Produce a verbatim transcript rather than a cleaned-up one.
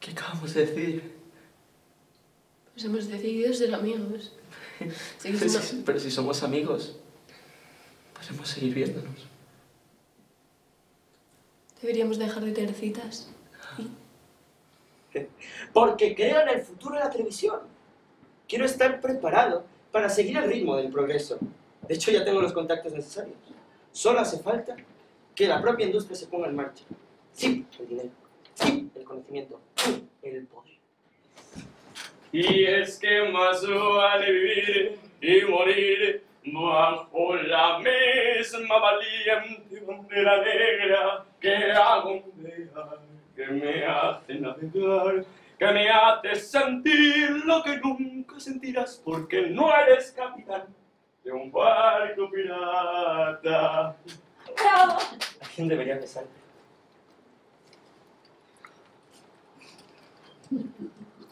¿Qué acabamos de decir? Pues hemos decidido ser amigos. pero, siendo... si, pero si somos amigos, podemos seguir viéndonos. Deberíamos dejar de tener citas. Porque creo en el futuro de la televisión. Quiero estar preparado para seguir el ritmo del progreso. De hecho, ya tengo los contactos necesarios. Solo hace falta que la propia industria se ponga en marcha. Sí, el dinero. Sí, el conocimiento. Sí, el poder. Y es que más vale vivir y morir bajo la misma valiente bandera negra que hago ondear, que me hace navegar, que me hace sentir lo que nunca sentirás porque no eres capitán de un barco pirata. ¡Bravo! Alguien debería besarte.